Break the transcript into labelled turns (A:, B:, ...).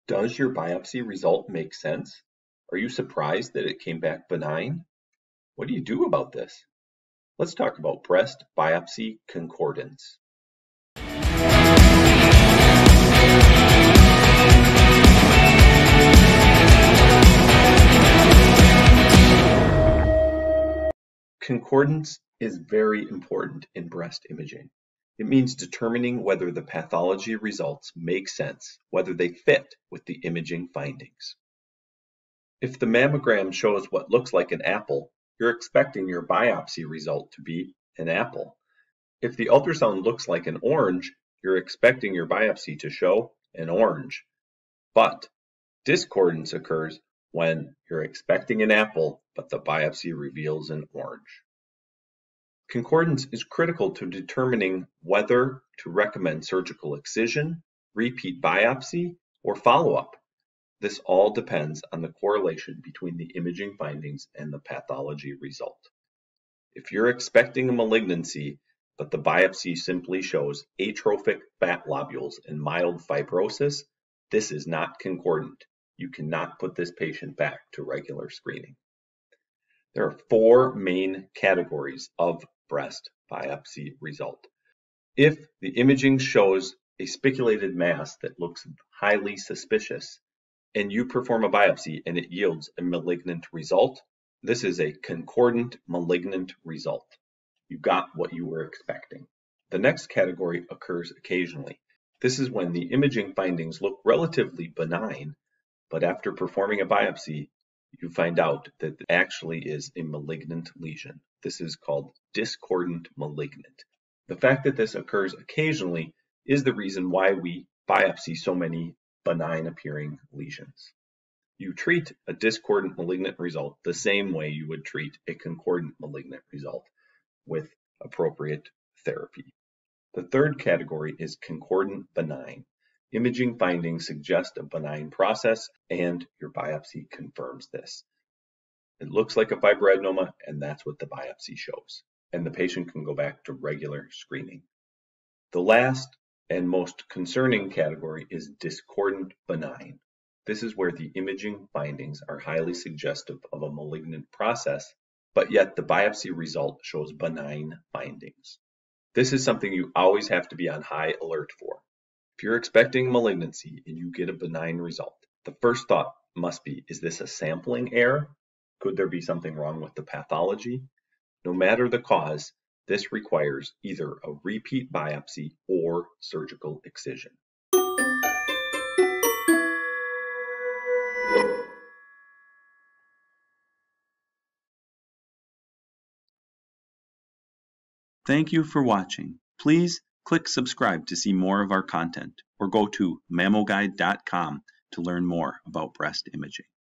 A: Does your biopsy result make sense? Are you surprised that it came back benign? What do you do about this? Let's talk about breast biopsy concordance. Concordance is very important in breast imaging. It means determining whether the pathology results make sense, whether they fit with the imaging findings. If the mammogram shows what looks like an apple, you're expecting your biopsy result to be an apple. If the ultrasound looks like an orange, you're expecting your biopsy to show an orange. But discordance occurs when you're expecting an apple, but the biopsy reveals an orange. Concordance is critical to determining whether to recommend surgical excision, repeat biopsy, or follow-up. This all depends on the correlation between the imaging findings and the pathology result. If you're expecting a malignancy, but the biopsy simply shows atrophic fat lobules and mild fibrosis, this is not concordant. You cannot put this patient back to regular screening. There are four main categories of breast biopsy result. If the imaging shows a spiculated mass that looks highly suspicious, and you perform a biopsy and it yields a malignant result, this is a concordant malignant result. You got what you were expecting. The next category occurs occasionally. This is when the imaging findings look relatively benign, but after performing a biopsy, you find out that it actually is a malignant lesion. This is called discordant malignant. The fact that this occurs occasionally is the reason why we biopsy so many benign appearing lesions. You treat a discordant malignant result the same way you would treat a concordant malignant result with appropriate therapy. The third category is concordant benign. Imaging findings suggest a benign process, and your biopsy confirms this. It looks like a fibroadenoma, and that's what the biopsy shows. And the patient can go back to regular screening. The last and most concerning category is discordant benign. This is where the imaging findings are highly suggestive of a malignant process, but yet the biopsy result shows benign findings. This is something you always have to be on high alert for. If you're expecting malignancy and you get a benign result, the first thought must be, is this a sampling error? Could there be something wrong with the pathology? No matter the cause, this requires either a repeat biopsy or surgical excision. Thank you for watching. Please click subscribe to see more of our content, or go to MAMMOGUIDE.COM to learn more about breast imaging.